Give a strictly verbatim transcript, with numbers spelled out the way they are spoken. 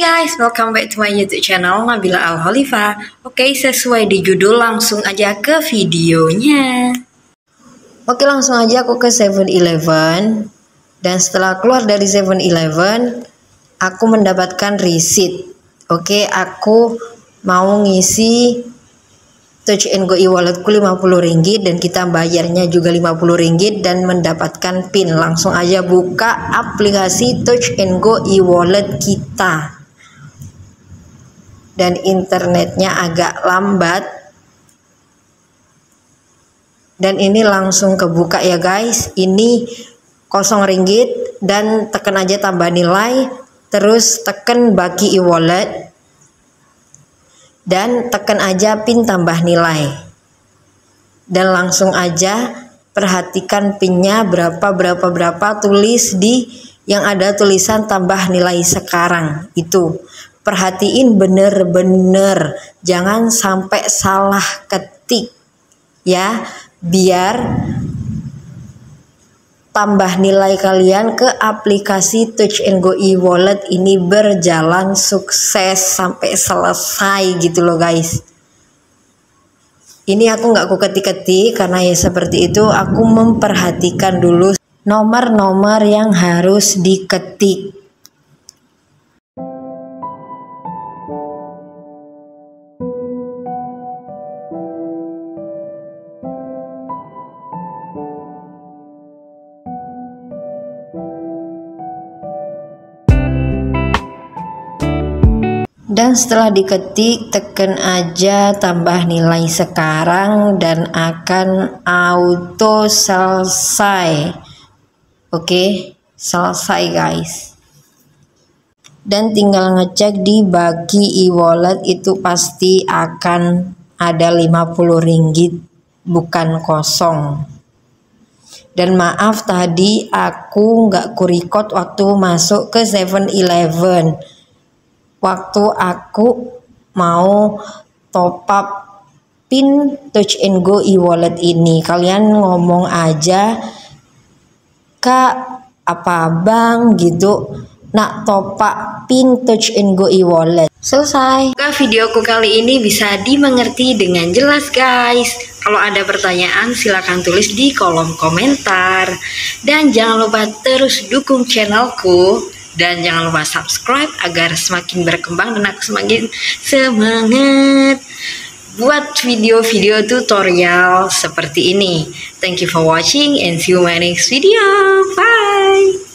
Guys, welcome back to my YouTube channel Nabila Al-Holifa. Oke, sesuai di judul langsung aja ke videonya. Oke, langsung aja aku ke seven eleven. Dan setelah keluar dari seven eleven, aku mendapatkan receipt. Oke, aku mau ngisi Touch and Go e-walletku lima puluh ringgit dan kita bayarnya juga lima puluh ringgit dan mendapatkan pin. Langsung aja buka aplikasi Touch and Go e-wallet kita. Dan internetnya agak lambat. Dan ini langsung kebuka ya guys. Ini kosong ringgit dan tekan aja tambah nilai, terus tekan bagi e-wallet. Dan tekan aja pin tambah nilai dan langsung aja perhatikan pinnya berapa berapa berapa, tulis di yang ada tulisan tambah nilai sekarang. Itu perhatiin bener-bener, jangan sampai salah ketik ya, biar tambah nilai kalian ke aplikasi Touch and Go e-wallet ini berjalan sukses sampai selesai gitu loh guys. Ini aku nggak aku ketik-ketik karena ya seperti itu, aku memperhatikan dulu nomor-nomor yang harus diketik. Dan setelah diketik, tekan aja tambah nilai sekarang dan akan auto selesai. Oke, selesai guys. Dan tinggal ngecek di bagi e-wallet itu pasti akan ada lima puluh ringgit, bukan kosong. Dan maaf tadi aku nggak kurecord waktu masuk ke seven eleven. Waktu aku mau top up pin Touch and Go e-wallet ini, kalian ngomong aja, Kak apa bang gitu, nak top up pin Touch and Go e-wallet. Selesai. Semoga videoku kali ini bisa dimengerti dengan jelas guys. Kalau ada pertanyaan silahkan tulis di kolom komentar. Dan jangan lupa terus dukung channelku. Dan jangan lupa subscribe agar semakin berkembang dan aku semakin semangat buat video-video tutorial seperti ini. Thank you for watching and see you in my next video. Bye.